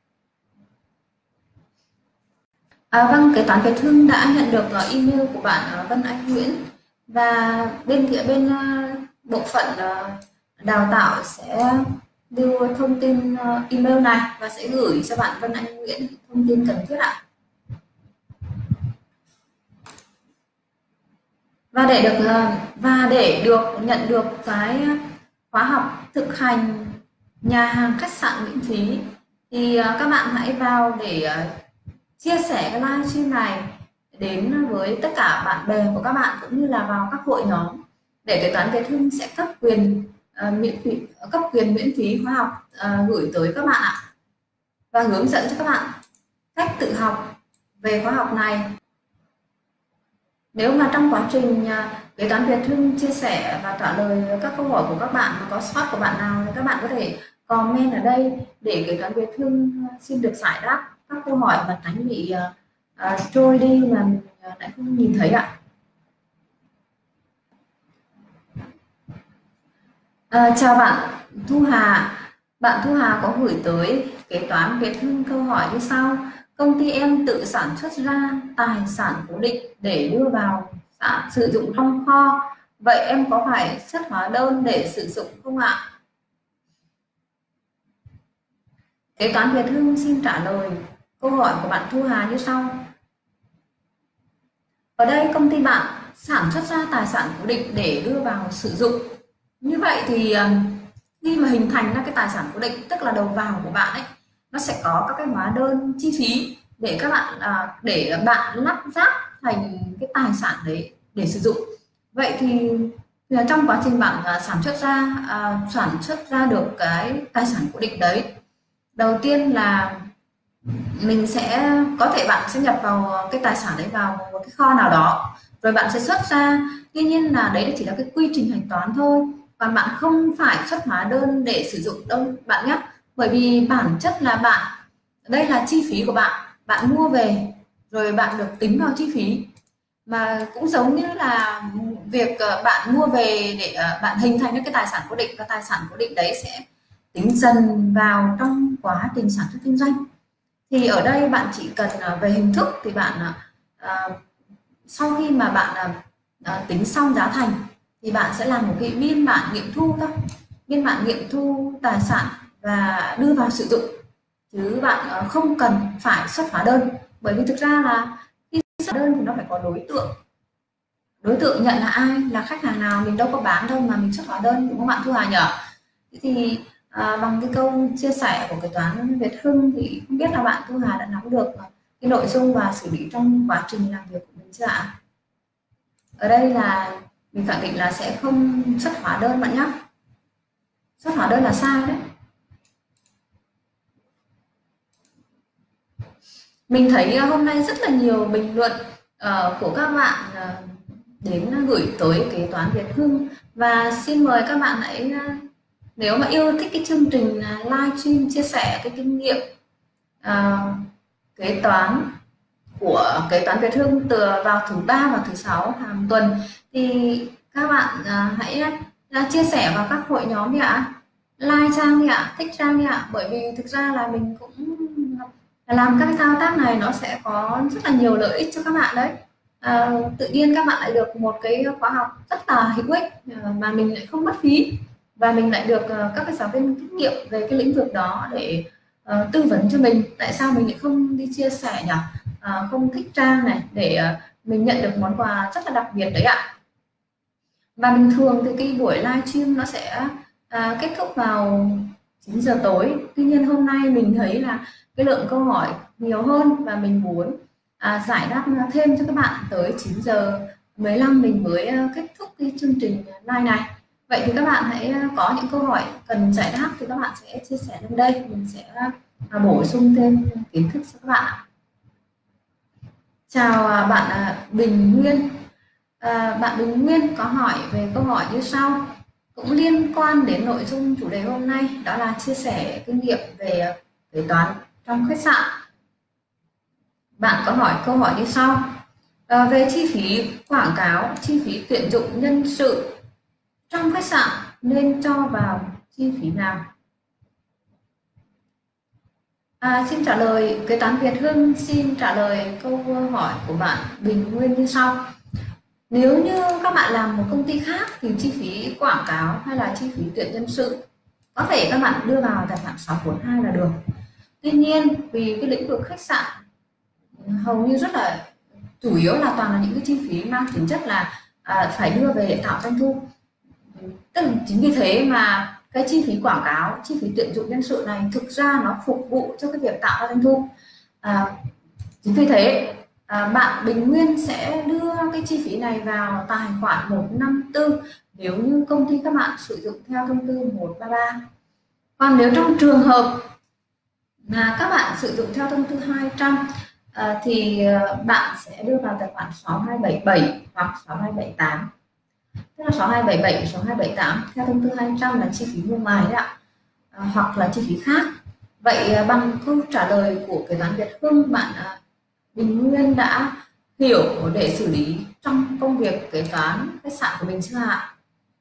Vâng, kế toán Việt Hưng đã nhận được email của bạn Vân Anh Nguyễn, và bên bộ phận đào tạo sẽ đưa thông tin email này và sẽ gửi cho bạn Vân Anh Nguyễn thông tin cần thiết ạ. Và để được nhận được cái khóa học thực hành nhà hàng khách sạn miễn phí thì các bạn hãy vào để chia sẻ cái livestream này đến với tất cả bạn bè của các bạn, cũng như là vào các hội nhóm để kế toán Việt Hưng sẽ cấp quyền miễn phí khóa học gửi tới các bạn ạ, và hướng dẫn cho các bạn cách tự học về khóa học này. Nếu mà trong quá trình kế toán Việt Hưng chia sẻ và trả lời các câu hỏi của các bạn mà có sót của bạn nào thì các bạn có thể comment ở đây để kế toán Việt Hưng xin được giải đáp các câu hỏi và tránh bị trôi đi mà mình lại không nhìn thấy ạ. Chào bạn Thu Hà. Bạn Thu Hà có gửi tới kế toán Việt Hưng câu hỏi như sau: công ty em tự sản xuất ra tài sản cố định để đưa vào sử dụng trong kho, vậy em có phải xuất hóa đơn để sử dụng không ạ? Kế toán Việt Hưng xin trả lời câu hỏi của bạn Thu Hà như sau. Ở đây công ty bạn sản xuất ra tài sản cố định để đưa vào sử dụng. Như vậy thì khi mà hình thành ra cái tài sản cố định, tức là đầu vào của bạn ấy, nó sẽ có các cái hóa đơn chi phí để các bạn bạn lắp ráp thành cái tài sản đấy để sử dụng. Vậy thì trong quá trình bạn sản xuất ra được cái tài sản cố định đấy, đầu tiên là mình sẽ có thể bạn sẽ nhập vào cái tài sản đấy vào một cái kho nào đó, rồi bạn sẽ xuất ra. Tuy nhiên là đấy chỉ là cái quy trình hạch toán thôi, còn bạn không phải xuất hóa đơn để sử dụng đâu bạn nhé. Bởi vì bản chất là bạn, đây là chi phí của bạn, bạn mua về rồi bạn được tính vào chi phí. Mà cũng giống như là việc bạn mua về để bạn hình thành những cái tài sản cố định, và tài sản cố định đấy sẽ tính dần vào trong quá trình sản xuất kinh doanh. Thì ở đây bạn chỉ cần về hình thức thì bạn à, sau khi mà bạn tính xong giá thành thì bạn sẽ làm một cái biên bản nghiệm thu thôi, biên bản nghiệm thu tài sản và đưa vào sử dụng, chứ bạn không cần phải xuất hóa đơn. Bởi vì thực ra là khi xuất hóa đơn thì nó phải có đối tượng nhận là ai, là khách hàng nào, mình đâu có bán đâu mà mình xuất hóa đơn, đúng không bạn Thu Hà nhỉ? Thì bằng cái câu chia sẻ của kế toán Việt Hưng thì không biết là bạn Thu Hà đã nắm được cái nội dung và xử lý trong quá trình làm việc của mình chưa ạ? Ở đây là mình khẳng định là sẽ không xuất hóa đơn bạn nhé. Xuất hóa đơn là sai đấy. Mình thấy hôm nay rất là nhiều bình luận của các bạn đến gửi tới kế toán Việt Hưng, và xin mời các bạn hãy nếu mà yêu thích cái chương trình live stream chia sẻ cái kinh nghiệm à, kế toán của kế toán Việt Hưng từ vào thứ ba và thứ sáu hàng tuần, thì các bạn hãy chia sẻ vào các hội nhóm đi ạ, like trang đi ạ, thích trang đi ạ. Bởi vì thực ra là mình cũng làm các cái thao tác này nó sẽ có rất là nhiều lợi ích cho các bạn đấy. Tự nhiên các bạn lại được một cái khóa học rất là hữu ích mà mình lại không mất phí, và mình lại được các cái giáo viên kinh nghiệm về cái lĩnh vực đó để tư vấn cho mình. Tại sao mình lại không đi chia sẻ nhỉ? Không thích trang này để mình nhận được món quà rất là đặc biệt đấy ạ. Và bình thường thì cái buổi live stream nó sẽ kết thúc vào 9 giờ tối. Tuy nhiên hôm nay mình thấy là cái lượng câu hỏi nhiều hơn, và mình muốn giải đáp thêm cho các bạn tới 9 giờ 15 mình mới kết thúc cái chương trình live này. Vậy thì các bạn hãy có những câu hỏi cần giải đáp thì các bạn sẽ chia sẻ lên đây, mình sẽ bổ sung thêm kiến thức cho các bạn ạ. Chào bạn Bình Nguyên. Bạn Bình Nguyên có hỏi về câu hỏi như sau, cũng liên quan đến nội dung chủ đề hôm nay, đó là chia sẻ kinh nghiệm về kế toán trong khách sạn. Bạn có hỏi câu hỏi như sau, về chi phí quảng cáo, chi phí tuyển dụng nhân sự trong khách sạn nên cho vào chi phí nào? Xin trả lời, kế toán Việt Hưng xin trả lời câu hỏi của bạn Bình Nguyên như sau. Nếu như các bạn làm một công ty khác thì chi phí quảng cáo hay là chi phí tuyển nhân sự có thể các bạn đưa vào tài khoản 642 là được. Tuy nhiên vì cái lĩnh vực khách sạn hầu như rất là chủ yếu là toàn là những cái chi phí mang tính chất là phải đưa về để tạo doanh thu. Tức là chính vì thế mà cái chi phí quảng cáo, chi phí tuyển dụng nhân sự này thực ra nó phục vụ cho cái việc tạo ra doanh thu. Chính vì thế bạn Bình Nguyên sẽ đưa cái chi phí này vào tài khoản 154 nếu như công ty các bạn sử dụng theo thông tư 133. Còn nếu trong trường hợp mà các bạn sử dụng theo thông tư 200 thì bạn sẽ đưa vào tài khoản 6277 hoặc 6278. Tức là 6277, 6278 theo thông tư 200 là chi phí mua ngoài đấy ạ, hoặc là chi phí khác. Vậy bằng câu trả lời của kế toán Việt Hưng, bạn Bình Nguyên đã hiểu để xử lý trong công việc kế toán khách sạn của mình chưa ạ?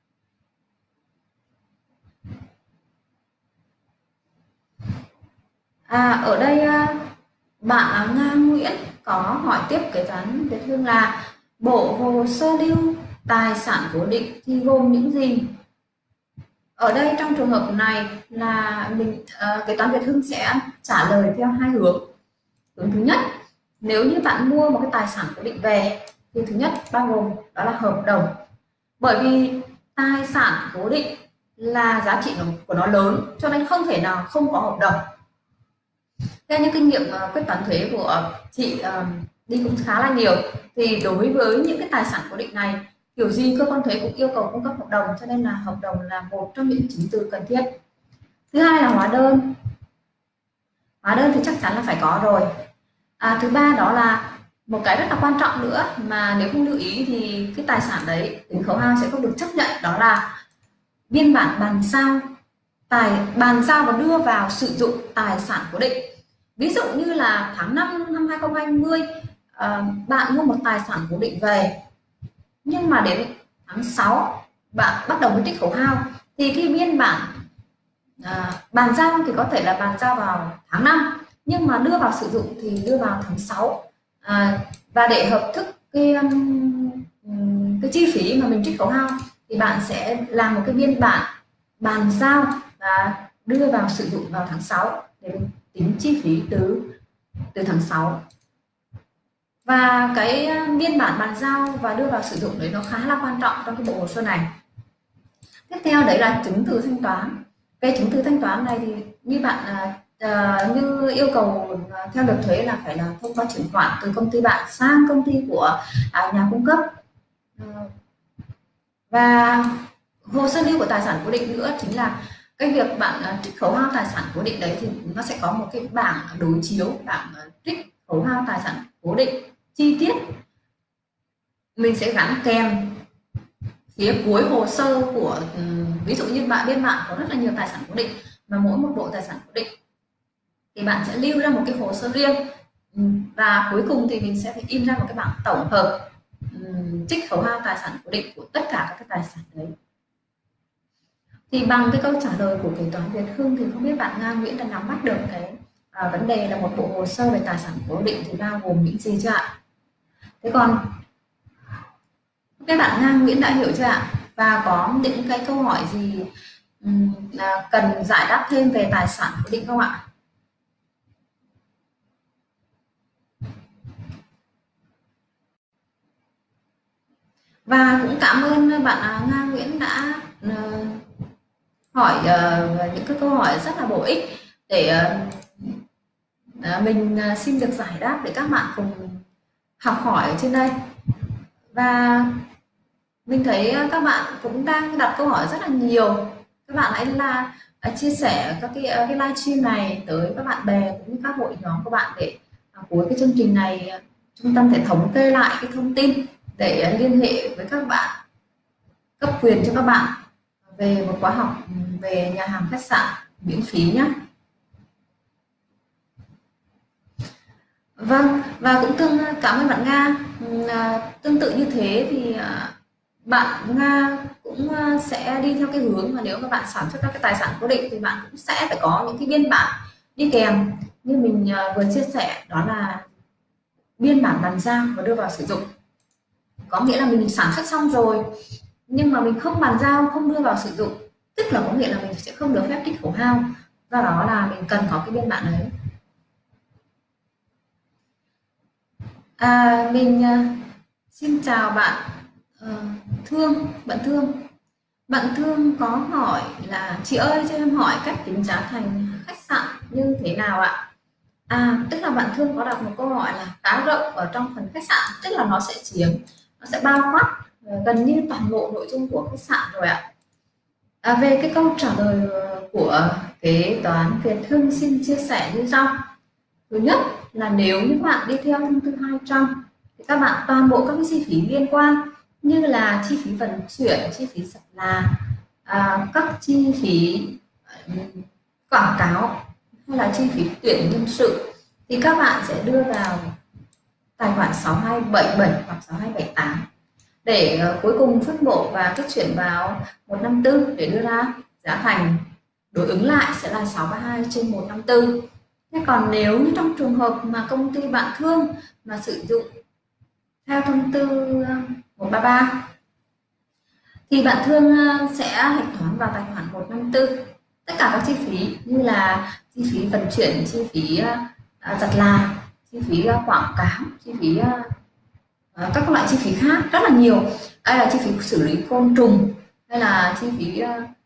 Ở đây bạn Nga Nguyễn có hỏi tiếp kế toán Việt Hưng là bộ hồ sơ lưu tài sản cố định thì gồm những gì? Ở đây trong trường hợp này là mình kế toán Việt Hưng sẽ trả lời theo hai hướng. Hướng thứ nhất, nếu như bạn mua một cái tài sản cố định về thì thứ nhất bao gồm đó là hợp đồng. Bởi vì tài sản cố định là giá trị của nó lớn cho nên không thể nào không có hợp đồng. Theo những kinh nghiệm quyết toán thuế của chị đi cũng khá là nhiều, thì đối với những cái tài sản cố định này kiểu gì cơ quan thuế cũng yêu cầu cung cấp hợp đồng, cho nên là hợp đồng là một trong những chứng từ cần thiết. Thứ hai là hóa đơn. Hóa đơn thì chắc chắn là phải có rồi. Thứ ba đó là một cái rất là quan trọng nữa mà nếu không lưu ý thì cái tài sản đấy tính khấu hao sẽ không được chấp nhận, đó là biên bản bàn giao và đưa vào sử dụng tài sản cố định. Ví dụ như là tháng 5 năm 2020 bạn mua một tài sản cố định về, nhưng mà đến tháng 6 bạn bắt đầu mới trích khấu hao, thì cái biên bản bàn giao thì có thể là bàn giao vào tháng 5 nhưng mà đưa vào sử dụng thì đưa vào tháng 6. Và để hợp thức cái chi phí mà mình trích khấu hao thì bạn sẽ làm một cái biên bản bàn giao và đưa vào sử dụng vào tháng 6 để mình tính chi phí từ tháng 6. Và cái biên bản bàn giao và đưa vào sử dụng đấy nó khá là quan trọng trong cái bộ hồ sơ này. Tiếp theo đấy là chứng từ thanh toán. Cái chứng từ thanh toán này thì như bạn như yêu cầu theo luật thuế là phải là thông qua chuyển khoản từ công ty bạn sang công ty của nhà cung cấp. Và hồ sơ lưu của tài sản cố định nữa chính là cái việc bạn trích khấu hao tài sản cố định đấy thì nó sẽ có một cái bảng đối chiếu, bảng trích khấu hao tài sản cố định chi tiết, mình sẽ gắn kèm phía cuối hồ sơ của ví dụ như biên bản có rất là nhiều tài sản cố định mà mỗi một bộ tài sản cố định thì bạn sẽ lưu ra một cái hồ sơ riêng, và cuối cùng thì mình sẽ phải in ra một cái bảng tổng hợp trích khấu hao tài sản cố định của tất cả các cái tài sản đấy. Thì bằng cái câu trả lời của kế toán Việt Hưng thì không biết bạn Nga Nguyễn đã nắm bắt được cái vấn đề là một bộ hồ sơ về tài sản cố định thì bao gồm những gì chưa ạ? Thế còn các bạn Nga Nguyễn đã hiểu chưa ạ? Và có những cái câu hỏi gì cần giải đáp thêm về tài sản cố định không ạ? Và cũng cảm ơn bạn Nga Nguyễn đã hỏi những cái câu hỏi rất là bổ ích để mình xin được giải đáp để các bạn cùng học hỏi ở trên đây. Và mình thấy các bạn cũng đang đặt câu hỏi rất là nhiều. Các bạn hãy là chia sẻ các cái livestream này tới các bạn bè cũng như các hội nhóm của bạn để cuối cái chương trình này trung tâm sẽ thống kê lại cái thông tin để liên hệ với các bạn, cấp quyền cho các bạn về một khóa học về nhà hàng khách sạn miễn phí nhé. Vâng, và cũng cảm ơn bạn Nga. Tương tự như thế thì bạn Nga cũng sẽ đi theo cái hướng mà nếu mà bạn sản xuất các cái tài sản cố định thì bạn cũng sẽ phải có những cái biên bản đi kèm như mình vừa chia sẻ, đó là biên bản bàn giao và đưa vào sử dụng. Có nghĩa là mình sản xuất xong rồi nhưng mà mình không bàn giao, không đưa vào sử dụng, tức là có nghĩa là mình sẽ không được phép trích khấu hao, do đó là mình cần có cái biên bản đấy. Mình xin chào bạn bạn Thương có hỏi là chị ơi cho em hỏi cách tính giá thành khách sạn như thế nào ạ? Tức là bạn Thương có đặt một câu hỏi là khá rộng ở trong phần khách sạn, tức là nó sẽ bao quát gần như toàn bộ nội dung của khách sạn rồi ạ. Về cái câu trả lời của kế toán Việt Hưng xin chia sẻ như sau. Thứ nhất là nếu như bạn đi theo thông tư 200 thì các bạn toàn bộ các cái chi phí liên quan như là chi phí vận chuyển, chi phí sạch là các chi phí quảng cáo hay là chi phí tuyển nhân sự thì các bạn sẽ đưa vào tài khoản 6277 hoặc 6278 để cuối cùng phân bổ và kết chuyển vào 154 để đưa ra giá thành đối ứng lại sẽ là 632 trên 154. Thế còn nếu như trong trường hợp mà công ty bạn Thương mà sử dụng theo thông tư 133 thì bạn Thương sẽ hạch toán vào tài khoản 154 tất cả các chi phí như là chi phí vận chuyển, chi phí giặt là, chi phí quảng cáo, chi phí các loại chi phí khác rất là nhiều, đây là chi phí xử lý côn trùng hay là chi phí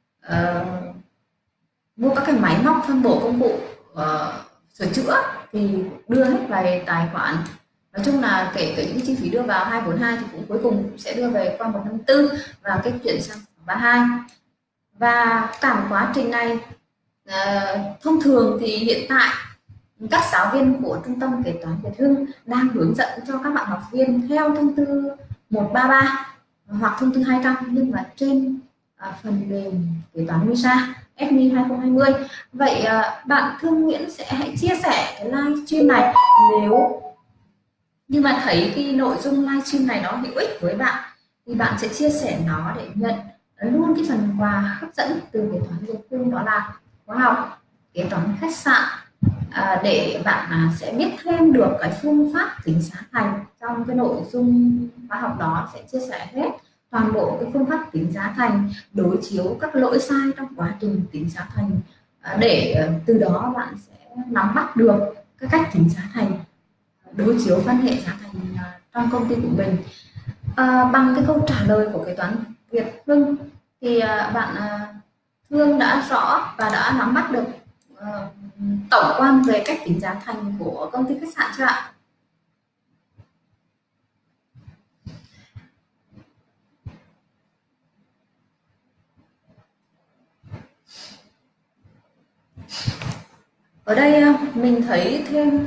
mua các cái máy móc phân bổ công cụ sửa chữa thì đưa hết về tài khoản. Nói chung là kể cả những chi phí đưa vào 242 thì cũng cuối cùng sẽ đưa về qua 154 và kết chuyển sang 32. Và cả một quá trình này thông thường thì hiện tại các giáo viên của Trung tâm Kế toán Việt Hưng đang hướng dẫn cho các bạn học viên theo thông tư 133 hoặc thông tư 200, nhưng mà trên phần mềm kế toán MISA FMI 2020. Vậy bạn Thương Nguyễn sẽ hãy chia sẻ cái livestream này nếu như mà thấy cái nội dung livestream này nó hữu ích với bạn, thì bạn sẽ chia sẻ nó để nhận luôn cái phần quà hấp dẫn từ Kế toán Việt Hưng, đó là khóa học kế toán khách sạn, để bạn sẽ biết thêm được cái phương pháp tính giá thành. Trong cái nội dung khóa học đó sẽ chia sẻ hết toàn bộ cái phương pháp tính giá thành, đối chiếu các lỗi sai trong quá trình tính giá thành, để từ đó bạn sẽ nắm bắt được các cách tính giá thành, đối chiếu phân hệ giá thành trong công ty của mình. Bằng cái câu trả lời của kế toán Việt Hưng thì bạn Thương đã rõ và đã nắm bắt được tổng quan về cách tính giá thành của công ty khách sạn chưa ạ? Ở đây mình thấy thêm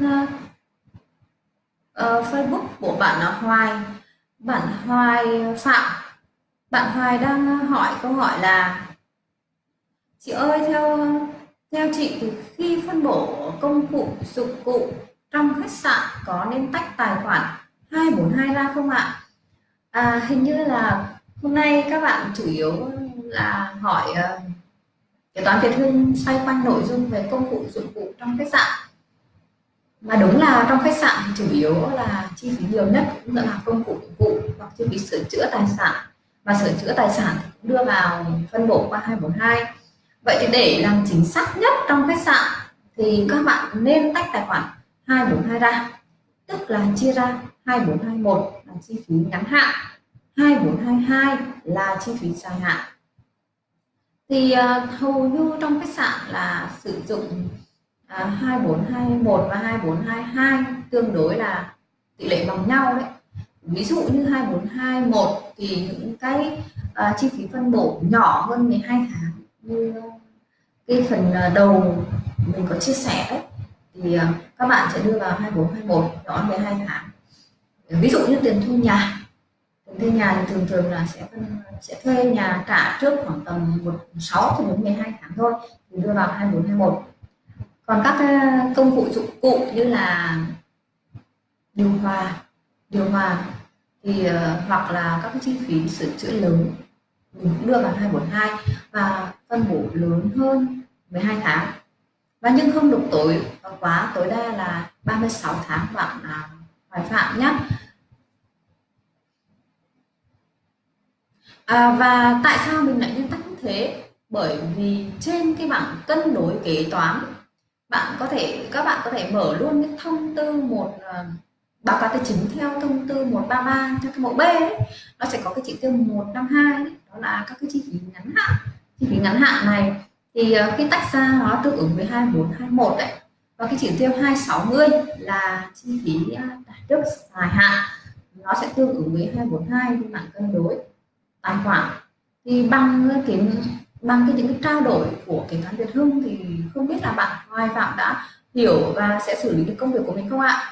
Facebook của bạn là Hoài Phạm. Bạn Hoài đang hỏi câu hỏi là: chị ơi, theo theo chị thì khi phân bổ công cụ dụng cụ trong khách sạn có nên tách tài khoản 242 ra không ạ? Hình như là hôm nay các bạn chủ yếu là hỏi kế toán Việt Hưng xoay quanh nội dung về công cụ dụng cụ trong khách sạn. Mà đúng là trong khách sạn thì chủ yếu là chi phí nhiều nhất cũng là công cụ dụng cụ hoặc chi phí sửa chữa tài sản, và sửa chữa tài sản thì cũng đưa vào phân bổ qua 242. Vậy thì để làm chính xác nhất trong khách sạn thì các bạn nên tách tài khoản 242 ra, tức là chia ra 2421 là chi phí ngắn hạn, 2422 là chi phí dài hạn. Thì hầu như trong khách sạn là sử dụng 2421 và 2422 tương đối là tỷ lệ bằng nhau đấy. Ví dụ như 2421 thì những cái chi phí phân bổ nhỏ hơn 12 tháng, như cái phần đầu mình có chia sẻ đấy, thì các bạn sẽ đưa vào 2421 nhỏ 12 tháng. Ví dụ như tiền thuê nhà, thì thường thường là sẽ thuê nhà trả trước khoảng tầm 6 cho đến 12 tháng thôi, thì đưa vào 2421. Còn các công cụ dụng cụ như là điều hòa thì hoặc là các cái chi phí sửa chữa lớn mình cũng đưa vào 242 và phân bổ lớn hơn 12 tháng, và nhưng không được quá tối đa là 36 tháng bạn Hoài Phạm nhé. Và tại sao mình lại nên tách như thế? Bởi vì trên cái bảng cân đối kế toán, các bạn có thể mở luôn cái thông tư báo cáo tài chính theo thông tư 133 theo cái mẫu B ấy. Nó sẽ có cái chỉ tiêu 152 ấy, đó là các cái chi phí ngắn hạn. Chi phí ngắn hạn này thì khi tách ra nó tương ứng với 2421 đấy. Và cái chỉ tiêu 260 là chi phí trả trước dài hạn, nó sẽ tương ứng với 242 bên bảng cân đối tài khoản. Thì bằng những cái trao đổi của kế toán Việt Hưng thì không biết là bạn Hoài Phạm đã hiểu và sẽ xử lý được công việc của mình không ạ?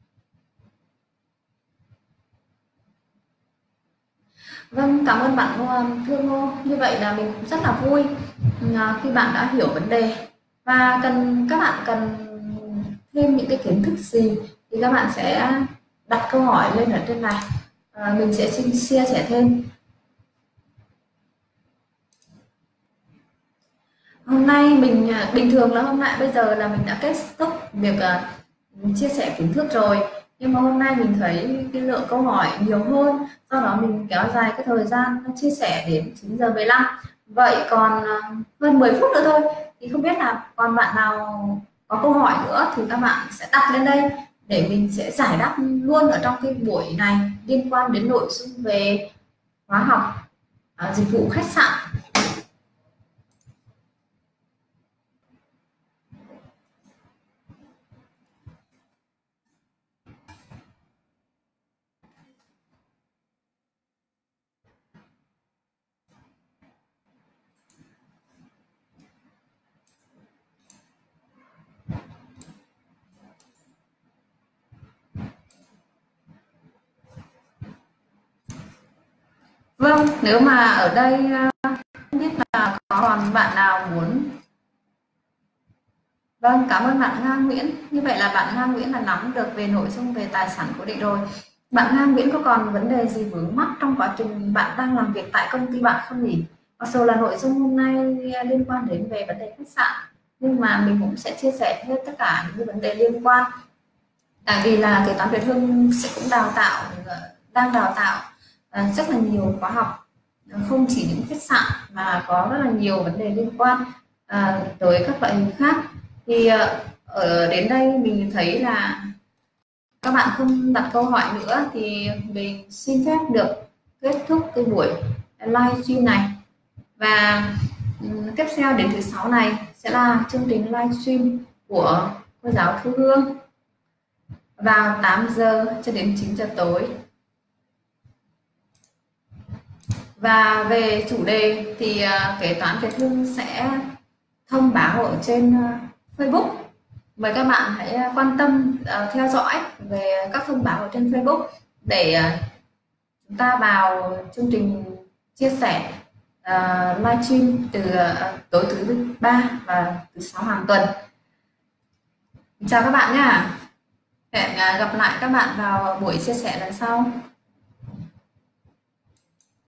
Vâng, cảm ơn bạn Thương Ngô. Như vậy là mình cũng rất là vui khi bạn đã hiểu vấn đề, và các bạn cần thêm những cái kiến thức gì thì các bạn sẽ đặt câu hỏi lên ở trên này. Mình sẽ xin chia sẻ thêm. Hôm nay mình bình thường là bây giờ là mình đã kết thúc việc chia sẻ kiến thức rồi, nhưng mà hôm nay mình thấy cái lượng câu hỏi nhiều hơn, do đó mình kéo dài cái thời gian chia sẻ đến 9:15. Vậy còn hơn 10 phút nữa thôi, thì không biết là còn bạn nào có câu hỏi nữa thì các bạn sẽ đặt lên đây để mình sẽ giải đáp luôn ở trong cái buổi này liên quan đến nội dung về khóa học dịch vụ khách sạn. Vâng, nếu mà ở đây không biết là có còn bạn nào muốn. Vâng, cảm ơn bạn Nga Nguyễn. Như vậy là bạn Nga Nguyễn là nắm được về nội dung về tài sản cố định rồi. Bạn Nga Nguyễn có còn vấn đề gì vướng mắc trong quá trình bạn đang làm việc tại công ty bạn không nhỉ? Mặc dù là nội dung hôm nay liên quan đến về vấn đề khách sạn, nhưng mà mình cũng sẽ chia sẻ hết tất cả những cái vấn đề liên quan. Tại vì là kế toán Việt Hưng sẽ cũng đang đào tạo rất là nhiều khóa học, không chỉ những khách sạn mà có rất là nhiều vấn đề liên quan tới các loại hình khác. Thì ở đến đây mình thấy là các bạn không đặt câu hỏi nữa thì mình xin phép được kết thúc cái buổi live stream này. Và tiếp theo đến thứ sáu này sẽ là chương trình live stream của cô giáo Thu Hương vào 8 giờ cho đến 9 giờ tối. Và về chủ đề thì kế toán Việt Hưng sẽ thông báo ở trên Facebook. Mời các bạn hãy quan tâm theo dõi về các thông báo ở trên Facebook để chúng ta vào chương trình chia sẻ livestream từ tối thứ ba và thứ sáu hàng tuần. Chào các bạn nhé. Hẹn gặp lại các bạn vào buổi chia sẻ lần sau.